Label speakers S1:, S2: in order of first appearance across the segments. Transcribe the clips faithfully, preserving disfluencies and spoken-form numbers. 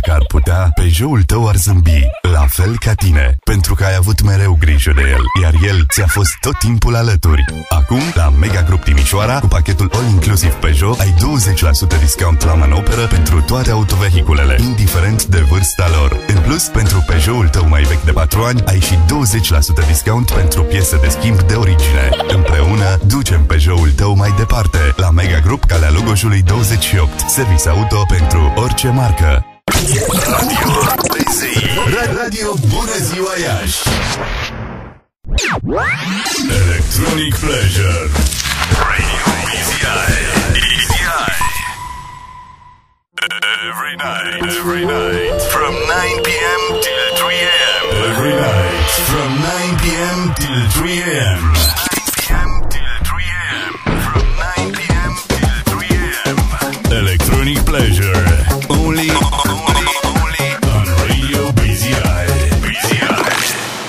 S1: Dacă ar putea, Peugeot-ul tău ar zâmbi, la fel ca tine, pentru că ai avut mereu grijă de el, iar el ți-a fost tot timpul alături. Acum, la Mega Group Timișoara, cu pachetul All-Inclusive Peugeot, ai douăzeci la sută discount la manoperă pentru toate autovehiculele, indiferent de vârsta lor. În plus, pentru Peugeot-ul tău mai vechi de patru ani, ai și douăzeci la sută discount pentru piese de schimb de origine. Împreună, ducem Peugeot-ul tău mai departe, la Mega Group, Calea Lugojului douăzeci și opt. Service auto pentru orice marcă. Radio Radio Bună Ziua Iași. Electronic Pleasure. Radio Easy Eye. Easy Eye. Every night, every night, from nine p m till three a m Every night, from nine p m till three a m From nine p m till three a m Electronic Pleasure. Only, only, only on Radio Busy Eye. Busy Eye.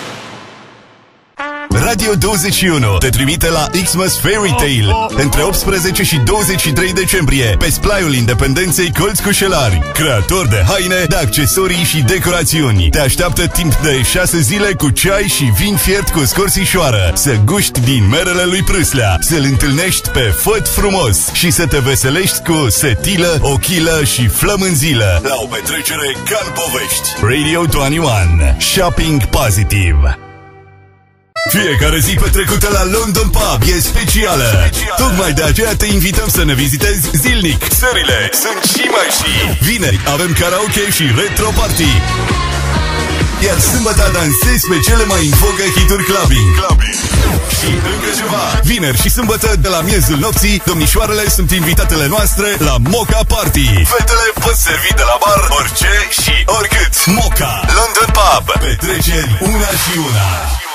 S1: Radio douăzeci și unu te trimite la Xmas Fairy Tale între optsprezece și douăzeci și trei decembrie pe splaiul Independenței Colț Cușelari. Creator de haine, de accesorii și decorațiuni. Te așteaptă timp de șase zile cu ceai și vin fiert cu scorțișoară. Să guști din merele lui Prâslea, să-l întâlnești pe Făt Frumos și să te veselești cu setilă, ochilă și flămânzilă la o petrecere ca în povești. Radio douăzeci și unu. Shopping Positive. Fiecare zi petrecută la London Pub e specială. Specială. Tocmai de aceea te invităm să ne vizitezi zilnic. Serile sunt și mai și. Vineri avem karaoke și retro party. Iar sâmbătă dansezi pe cele mai în vogă hituri clubbing. clubbing. Și încă ceva. Vineri și sâmbătă de la miezul nopții, domnișoarele sunt invitatele noastre la Mocha Party. Fetele pot servi de la bar orice și oricât. Mocha London Pub. Petreceri una și una.